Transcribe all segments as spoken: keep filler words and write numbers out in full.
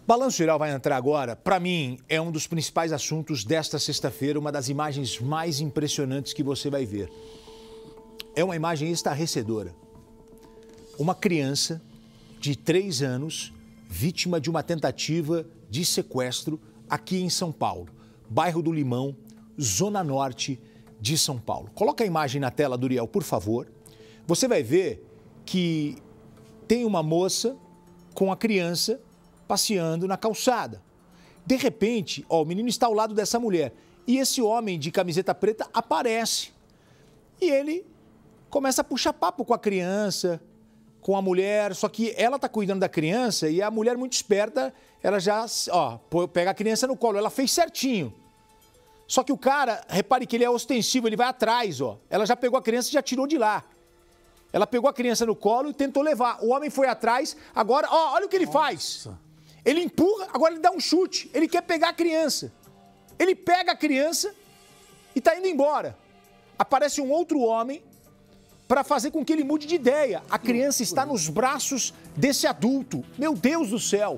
Balanço Geral vai entrar agora. Para mim, é um dos principais assuntos desta sexta-feira, uma das imagens mais impressionantes que você vai ver. É uma imagem estarrecedora. Uma criança de três anos, vítima de uma tentativa de sequestro aqui em São Paulo, bairro do Limão, zona norte de São Paulo. Coloca a imagem na tela, Duriel, por favor. Você vai ver que tem uma moça com a criança passeando na calçada. De repente, ó, o menino está ao lado dessa mulher e esse homem de camiseta preta aparece. E ele começa a puxar papo com a criança, com a mulher, só que ela está cuidando da criança e a mulher muito esperta, ela já, ó, pega a criança no colo, ela fez certinho. Só que o cara, repare que ele é ostensivo, ele vai atrás, ó. Ela já pegou a criança e já tirou de lá. Ela pegou a criança no colo e tentou levar. O homem foi atrás, agora, ó, olha o que ele Nossa. faz. Ele empurra, agora ele dá um chute. Ele quer pegar a criança. Ele pega a criança e tá indo embora. Aparece um outro homem para fazer com que ele mude de ideia. A criança está nos braços desse adulto. Meu Deus do céu.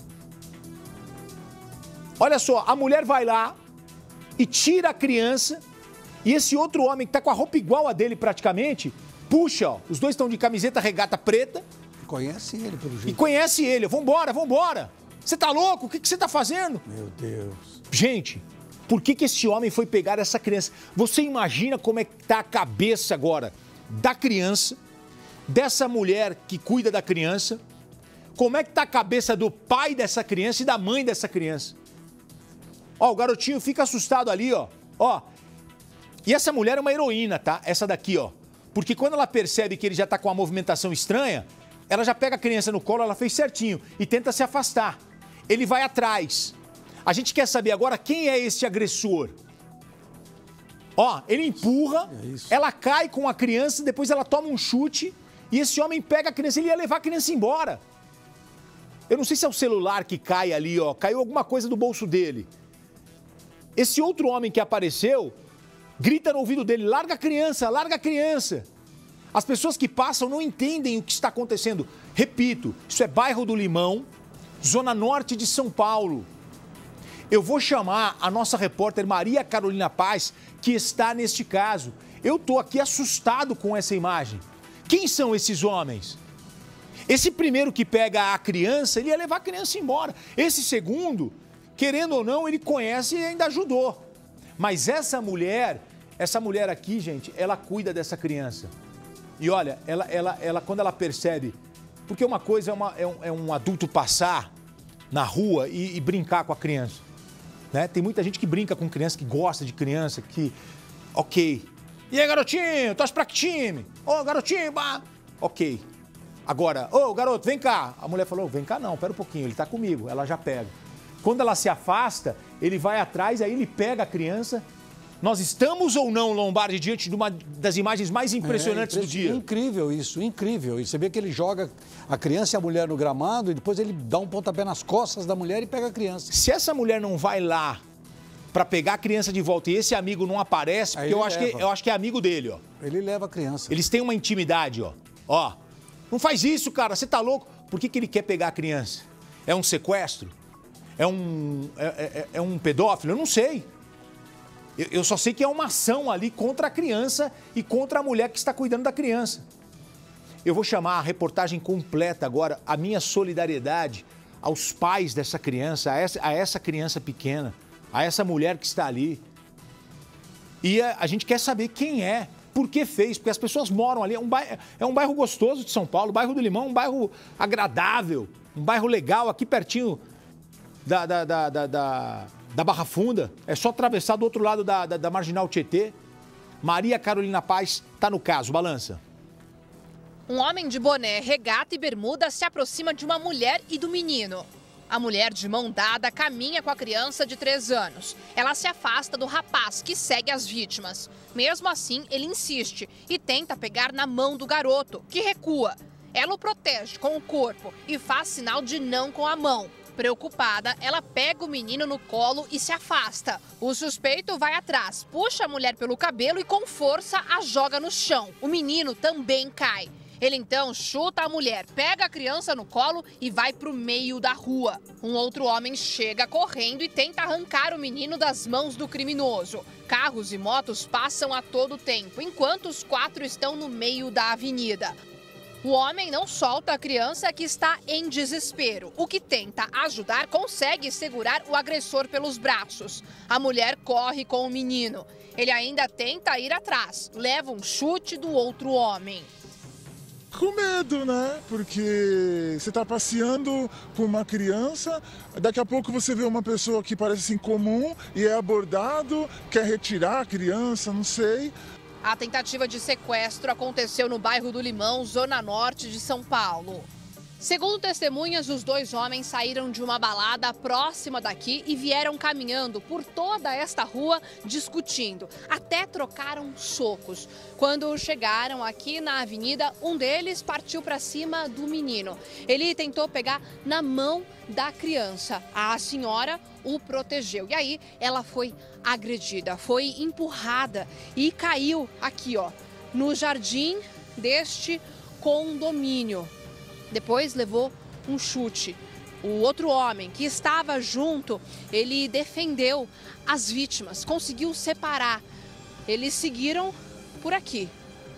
Olha só, a mulher vai lá e tira a criança e esse outro homem que tá com a roupa igual a dele praticamente, puxa, ó. Os dois estão de camiseta regata preta. Conhece ele, pelo jeito. E conhece ele. Vambora, vambora. Você tá louco? O que, que você tá fazendo? Meu Deus. Gente, por que que esse homem foi pegar essa criança? Você imagina como é que tá a cabeça agora da criança, dessa mulher que cuida da criança, como é que tá a cabeça do pai dessa criança e da mãe dessa criança? Ó, o garotinho fica assustado ali, ó. Ó. E essa mulher é uma heroína, tá? Essa daqui, ó. Porque quando ela percebe que ele já tá com uma movimentação estranha, ela já pega a criança no colo, ela fez certinho e tenta se afastar. Ele vai atrás. A gente quer saber agora quem é esse agressor. Ó, ele empurra, é ela cai com a criança, depois ela toma um chute e esse homem pega a criança, ele ia levar a criança embora. Eu não sei se é o celular que cai ali, ó, caiu alguma coisa do bolso dele. Esse outro homem que apareceu grita no ouvido dele, larga a criança, larga a criança. As pessoas que passam não entendem o que está acontecendo. Repito, isso é bairro do Limão, zona norte de São Paulo. Eu vou chamar a nossa repórter Maria Carolina Paz, que está neste caso. Eu estou aqui assustado com essa imagem. Quem são esses homens? Esse primeiro que pega a criança, ele ia levar a criança embora. Esse segundo, querendo ou não, ele conhece e ainda ajudou. Mas essa mulher, essa mulher aqui, gente, ela cuida dessa criança. E olha, ela, ela, ela, quando ela percebe... Porque uma coisa é, uma, é, um, é um adulto passar na rua e, e brincar com a criança. Né? Tem muita gente que brinca com criança, que gosta de criança, que... Ok. E aí, garotinho, torce pra que time? Ô, oh, garotinho, bah. Ok. Agora, ô, oh, garoto, vem cá. A mulher falou, vem cá não, pera um pouquinho, ele tá comigo. Ela já pega. Quando ela se afasta, ele vai atrás, aí ele pega a criança... Nós estamos ou não, Lombardi, diante de uma das imagens mais impressionantes é, do dia? Incrível isso, incrível. E você vê que ele joga a criança e a mulher no gramado e depois ele dá um pontapé nas costas da mulher e pega a criança. Se essa mulher não vai lá para pegar a criança de volta e esse amigo não aparece, porque eu acho, que, eu acho que é amigo dele, ó. Ele leva a criança. Eles têm uma intimidade, ó. Ó, não faz isso, cara, você tá louco? Por que que ele quer pegar a criança? É um sequestro? É um, é, é, é um pedófilo? Eu não sei. Eu só sei que é uma ação ali contra a criança e contra a mulher que está cuidando da criança. Eu vou chamar a reportagem completa agora, a minha solidariedade aos pais dessa criança, a essa, a essa criança pequena, a essa mulher que está ali. E a, a gente quer saber quem é, por que fez, porque as pessoas moram ali. É um bairro, é um bairro gostoso de São Paulo, o bairro do Limão, um bairro agradável, um bairro legal, aqui pertinho da... da, da, da, da da Barra Funda, é só atravessar do outro lado da, da, da Marginal Tietê. Maria Carolina Paz está no caso, balança. Um homem de boné, regata e bermuda se aproxima de uma mulher e do menino. A mulher, de mão dada, caminha com a criança de três anos. Ela se afasta do rapaz, que segue as vítimas. Mesmo assim, ele insiste e tenta pegar na mão do garoto, que recua. Ela o protege com o corpo e faz sinal de não com a mão. Preocupada, ela pega o menino no colo e se afasta. O suspeito vai atrás, puxa a mulher pelo cabelo e com força a joga no chão. O menino também cai. Ele então chuta a mulher, pega a criança no colo e vai para o meio da rua. Um outro homem chega correndo e tenta arrancar o menino das mãos do criminoso. Carros e motos passam a todo tempo, enquanto os quatro estão no meio da avenida. O homem não solta a criança, que está em desespero. O que tenta ajudar consegue segurar o agressor pelos braços. A mulher corre com o menino. Ele ainda tenta ir atrás, leva um chute do outro homem. Com medo, né? Porque você está passeando com uma criança, daqui a pouco você vê uma pessoa que parece assim comum e é abordado, quer retirar a criança, não sei. A tentativa de sequestro aconteceu no bairro do Limão, zona norte de São Paulo. Segundo testemunhas, os dois homens saíram de uma balada próxima daqui e vieram caminhando por toda esta rua discutindo. Até trocaram socos. Quando chegaram aqui na avenida, um deles partiu para cima do menino. Ele tentou pegar na mão da criança. A senhora o protegeu. E aí ela foi agredida, foi empurrada e caiu aqui, ó, no jardim deste condomínio. Depois levou um chute. O outro homem que estava junto, ele defendeu as vítimas, conseguiu separar. Eles seguiram por aqui.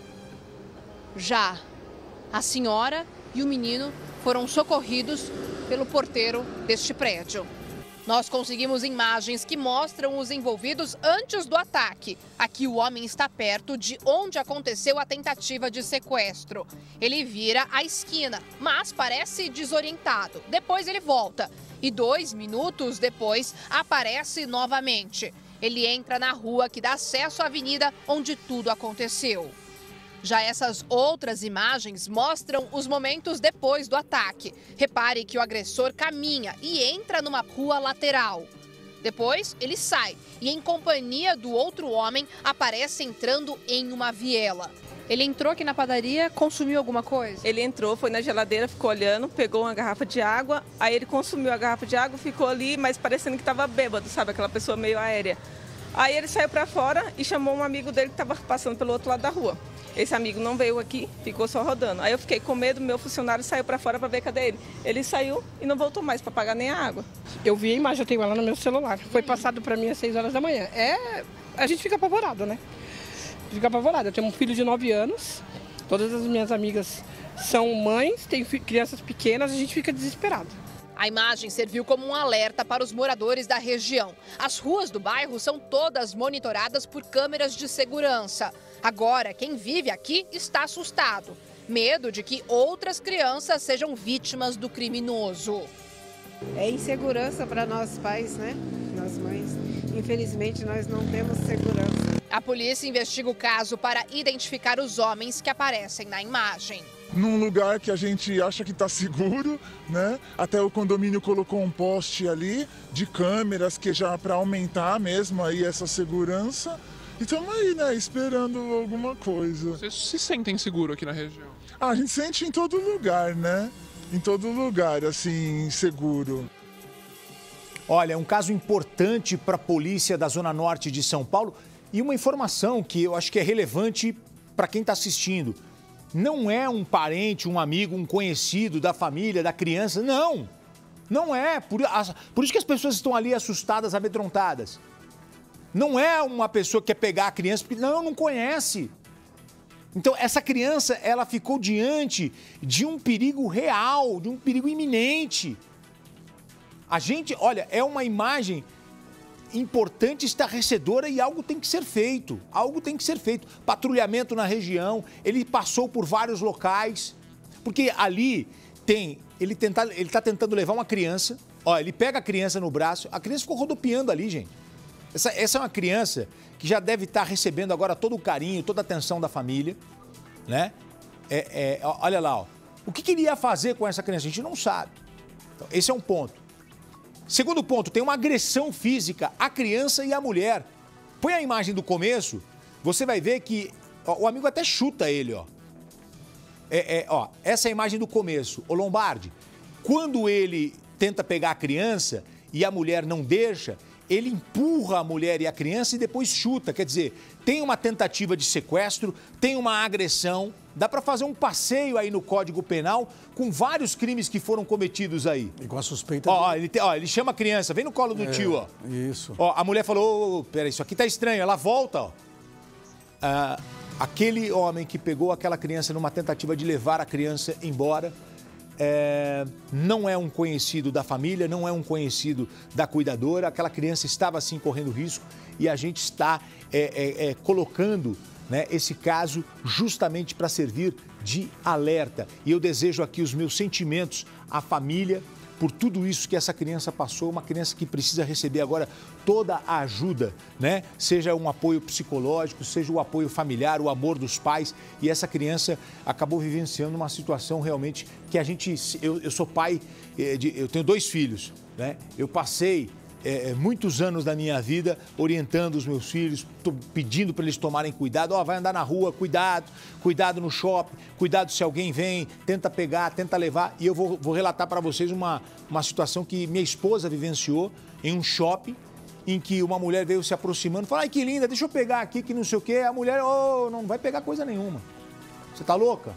Já a senhora e o menino foram socorridos pelo porteiro deste prédio. Nós conseguimos imagens que mostram os envolvidos antes do ataque. Aqui o homem está perto de onde aconteceu a tentativa de sequestro. Ele vira à esquina, mas parece desorientado. Depois ele volta e dois minutos depois aparece novamente. Ele entra na rua que dá acesso à avenida onde tudo aconteceu. Já essas outras imagens mostram os momentos depois do ataque. Repare que o agressor caminha e entra numa rua lateral. Depois, ele sai e, em companhia do outro homem, aparece entrando em uma viela. Ele entrou aqui na padaria, consumiu alguma coisa? Ele entrou, foi na geladeira, ficou olhando, pegou uma garrafa de água, aí ele consumiu a garrafa de água, ficou ali, mas parecendo que estava bêbado, sabe? Aquela pessoa meio aérea. Aí ele saiu para fora e chamou um amigo dele que estava passando pelo outro lado da rua. Esse amigo não veio aqui, ficou só rodando. Aí eu fiquei com medo, meu funcionário saiu para fora para ver cadê ele. Ele saiu e não voltou mais para pagar nem a água. Eu vi a imagem, eu tenho ela no meu celular. Foi passado para mim às seis horas da manhã. É, a gente fica apavorado, né? Fica apavorado. Eu tenho um filho de nove anos, todas as minhas amigas são mães, têm crianças pequenas, a gente fica desesperado. A imagem serviu como um alerta para os moradores da região. As ruas do bairro são todas monitoradas por câmeras de segurança. Agora, quem vive aqui está assustado. Medo de que outras crianças sejam vítimas do criminoso. É insegurança para nós pais, né? Nós mães. Infelizmente, nós não temos segurança. A polícia investiga o caso para identificar os homens que aparecem na imagem. Num lugar que a gente acha que está seguro, né? Até o condomínio colocou um poste ali de câmeras que já para aumentar mesmo aí essa segurança. E estamos aí, né? Esperando alguma coisa. Vocês se sentem seguro aqui na região? Ah, a gente sente em todo lugar, né? Em todo lugar, assim, seguro. Olha, é um caso importante para a polícia da Zona Norte de São Paulo e uma informação que eu acho que é relevante para quem está assistindo. Não é um parente, um amigo, um conhecido da família, da criança, não. Não é. Por, por isso que as pessoas estão ali assustadas, amedrontadas. Não é uma pessoa que quer pegar a criança, porque não, não conhece. Então, essa criança, ela ficou diante de um perigo real, de um perigo iminente. A gente, olha, é uma imagem importante, estarrecedora e algo tem que ser feito. Algo tem que ser feito. Patrulhamento na região, ele passou por vários locais, porque ali tem, ele tenta, ele está tentando levar uma criança, ó, ele pega a criança no braço, a criança ficou rodopiando ali, gente. Essa, essa é uma criança que já deve estar recebendo agora todo o carinho, toda a atenção da família, né? É, é, olha lá, ó. O que queria fazer com essa criança? A gente não sabe. Então, esse é um ponto. Segundo ponto, tem uma agressão física à criança e à mulher. Põe a imagem do começo, você vai ver que ó, o amigo até chuta ele, ó. É, é, ó. Essa é a imagem do começo. Ô Lombardi, quando ele tenta pegar a criança e a mulher não deixa, ele empurra a mulher e a criança e depois chuta. Quer dizer, tem uma tentativa de sequestro, tem uma agressão, dá para fazer um passeio aí no Código Penal com vários crimes que foram cometidos aí. E com a suspeita... Ó, ó, ele, te, ó, ele chama a criança, vem no colo do É, tio, ó. Isso. Ó, a mulher falou, oh, peraí, isso aqui tá estranho. Ela volta, ó. Ah, aquele homem que pegou aquela criança numa tentativa de levar a criança embora, é, não é um conhecido da família, não é um conhecido da cuidadora. Aquela criança estava, sim, correndo risco e a gente está é, é, é, colocando, né, esse caso justamente para servir de alerta. E eu desejo aqui os meus sentimentos à família por tudo isso que essa criança passou, uma criança que precisa receber agora toda a ajuda, né? Seja um apoio psicológico, seja o apoio familiar, o amor dos pais. E essa criança acabou vivenciando uma situação realmente que a gente... Eu, eu sou pai, de, eu tenho dois filhos, né? Eu passei É, muitos anos da minha vida orientando os meus filhos, tô pedindo para eles tomarem cuidado. Ó, vai andar na rua, cuidado, cuidado no shopping, cuidado se alguém vem, tenta pegar, tenta levar. E eu vou, vou relatar para vocês uma, uma situação que minha esposa vivenciou em um shopping, em que uma mulher veio se aproximando, falou, ai que linda, deixa eu pegar aqui, que não sei o quê. A mulher, oh, não vai pegar coisa nenhuma. Você tá louca?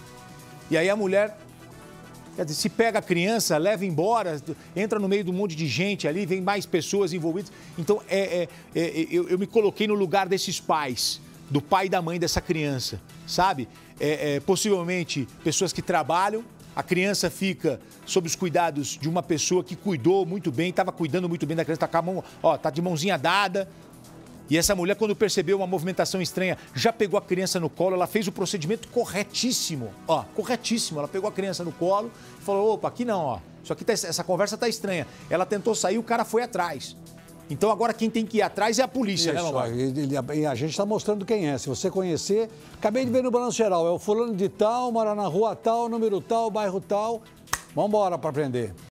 E aí a mulher... Quer dizer, se pega a criança, leva embora, entra no meio de um monte de gente ali, vem mais pessoas envolvidas. Então, é, é, é, eu, eu me coloquei no lugar desses pais, do pai e da mãe dessa criança, sabe? É, é, possivelmente, pessoas que trabalham, a criança fica sob os cuidados de uma pessoa que cuidou muito bem, estava cuidando muito bem da criança, tá com a mão, ó, tá de mãozinha dada. E essa mulher, quando percebeu uma movimentação estranha, já pegou a criança no colo, ela fez o procedimento corretíssimo, ó, corretíssimo. Ela pegou a criança no colo e falou, opa, aqui não, ó, isso aqui tá, essa conversa tá estranha. Ela tentou sair, o cara foi atrás. Então agora quem tem que ir atrás é a polícia, Isso, né, Lombardi? e, e a gente está mostrando quem é. Se você conhecer, acabei de ver no Balanço Geral, é o fulano de tal, mora na rua tal, número tal, bairro tal. Vamos embora para prender.